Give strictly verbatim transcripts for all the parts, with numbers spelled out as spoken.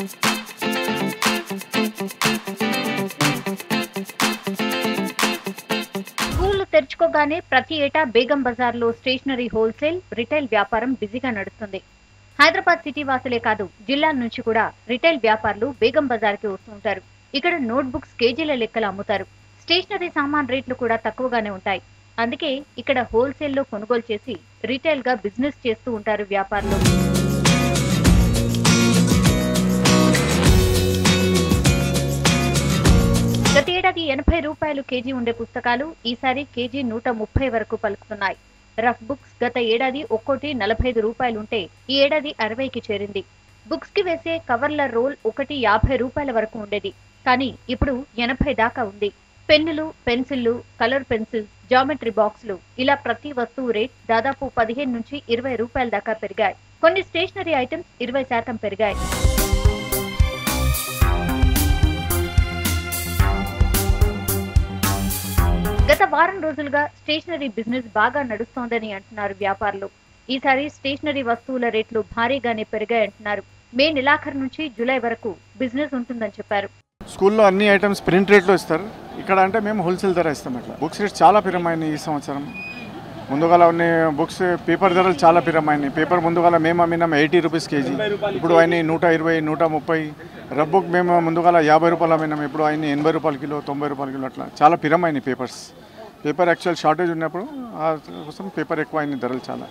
స్కూళ్లు తెరుచుకోగానే ప్రతి ఏటా బేగం బజార్లో స్టేషనరీ హోల్సేల్, రిటైల్ వ్యాపారం బిజీగా నడుస్తుంది. హైదరాబాద్ సిటీ వాసులే కాదు, జిల్లాల నుంచి కూడా రిటైల్ వ్యాపారులు బేగం బజార్కి వస్తుంటారు. ఇక్కడ నోట్బుక్స్ కేజీల లెక్కలు అమ్ముతారు. స్టేషనరీ సామాన్ రేట్లు కూడా తక్కువగానే ఉంటాయి. అందుకే ఇక్కడ హోల్సేల్లో కొనుగోలు చేసి రిటైల్ గా బిజినెస్ చేస్తూ ఉంటారు వ్యాపారులు. గత ఏడాది ఎనభై రూపాయలు కేజీ ఉండే పుస్తకాలు ఈసారి కేజీ నూట ముప్పై వరకు పలుకుతున్నాయి. రఫ్ బుక్స్ గత ఏడాది ఒక్కోటి నలభై ఐదు రూపాయలుంటే ఈ ఏడాది అరవైకి చేరింది. బుక్స్ కి వేసే కవర్ల రోల్ ఒకటి యాభై రూపాయల వరకు ఉండేది, కానీ ఇప్పుడు ఎనభై దాకా ఉంది. పెన్నులు, పెన్సిళ్లు, కలర్ పెన్సిల్స్, జామెట్రీ బాక్సులు ఇలా ప్రతి వస్తువు రేట్ దాదాపు పదిహేను నుంచి ఇరవై రూపాయల దాకా పెరిగాయి. కొన్ని స్టేషనరీ ఐటమ్స్ ఇరవై శాతం పెరిగాయి. గత వారం రోజులుగా స్టేషనరీ బిజినెస్ బాగా నడుస్తోందని అంటున్నారు వ్యాపారులు. ఈసారి స్టేషనరీ వస్తువుల రేట్లు భారీగానే పెరిగాయంటున్నారు. మే నెలాఖరు నుంచి జూలై వరకు బిజినెస్ ఉంటుందని చెప్పారు. స్కూల్లో అన్ని ఐటమ్స్ ప్రింట్ రేట్లో ఇస్తారు, ఇక్కడ అంటే మేము హోల్సేల్ ధర ఇస్తాం. ఇట్లా బుక్స్ రేట్స్ చాలా పిరమైనాయి ఈ సంవత్సరం. ముందుగాల ఉన్న బుక్స్ పేపర్ ధరలు చాలా పిరమైనాయి. పేపర్ ముందుగాల మేము అమ్మినాం ఎయిటీ రూపీస్ కేజీ, ఇప్పుడు ఆయన నూట ఇరవై నూట ముప్పై. రబ్ బుక్ మేము ముందుగాల యాభై రూపాయలు అమ్మినాం, ఇప్పుడు ఆయన ఎనభై రూపాయల కిలో, తొంభై రూపాయల కిలో. అట్లా చాలా పిరమైనాయి పేపర్స్. పేపర్ యాక్చువల్ షార్టేజ్ ఉన్నప్పుడు కోసం పేపర్ ఎక్కువ అయినాయి ధరలు చాలా.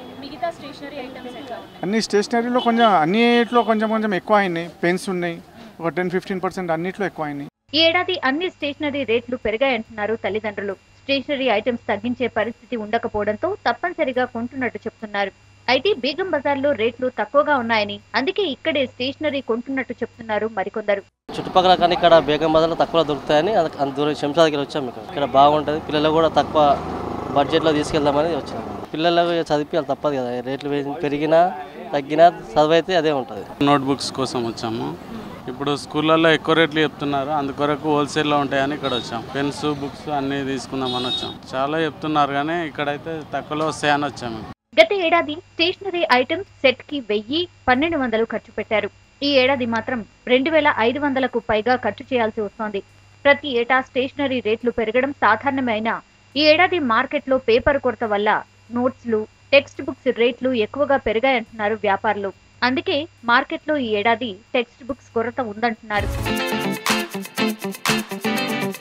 అన్ని స్టేషనరీలో కొంచెం అన్నిట్లో కొంచెం కొంచెం ఎక్కువ అయినాయి. పెన్స్ ఉన్నాయి, ఒక టెన్ ఫిఫ్టీన్ పర్సెంట్ అన్నిట్లో ఎక్కువ అయినాయి. ఈ ఏడాది అన్ని స్టేషనరీ రేట్లు పెరిగాయంటున్నారు తల్లిదండ్రులు. స్టేషనరీ ఐటమ్స్ తగ్గించే పరిస్థితి ఉండకపోవడంతో తప్పనిసరిగా కొంటున్నట్టు చెప్తున్నారు. అయితే బేగం బజార్లో రేట్లు తక్కువగా ఉన్నాయని, అందుకే ఇక్కడే స్టేషనరీ కొంటున్నట్టు చెప్తున్నారు మరికొందరు. చుట్టుపక్కల కానీ ఇక్కడ బేగం బజార్లో తక్కువ దొరుకుతాయని అంత దూరం శంషాద్కి వచ్చాము. ఇక్కడ ఇక్కడ బాగుంటుంది, పిల్లలు కూడా తక్కువ బడ్జెట్లో తీసుకెళ్దామని వచ్చాము. పిల్లలకు చదివించాలి తప్పదు కదా, రేట్లు పెరిగినా తగ్గినా చదువు అయితే అదే ఉంటుంది. నోట్ బుక్స్ కోసం వచ్చాము. ఇప్పుడు స్కూళ్ళల్లో ఎక్కువ రేట్లు చెప్తున్నారు, అందుకొరకు హోల్సేల్లో ఉంటాయని ఇక్కడ వచ్చాం. పెన్స్, బుక్స్ అన్నీ తీసుకుందామని వచ్చాం. చాలా చెప్తున్నారు కానీ ఇక్కడైతే తక్కువలో వస్తాయని వచ్చాము. గత ఏడాది స్టేషనరీ ఐటమ్స్ సెట్ కి వెయ్యి పన్నెండు వందలు ఖర్చు పెట్టారు. ఈ ఏడాది మాత్రం రెండు వేల ఐదు వందలకు పైగా ఖర్చు చేయాల్సి వస్తోంది. ప్రతి ఏటా స్టేషనరీ రేట్లు పెరగడం సాధారణమే అయినా ఈ ఏడాది మార్కెట్లో పేపర్ కొరత వల్ల నోట్స్లు, టెక్స్ట్ బుక్స్ రేట్లు ఎక్కువగా పెరిగాయంటున్నారు వ్యాపారులు. అందుకే మార్కెట్లో ఈ ఏడాది టెక్స్ట్ బుక్స్ కొరత ఉందంటున్నారు.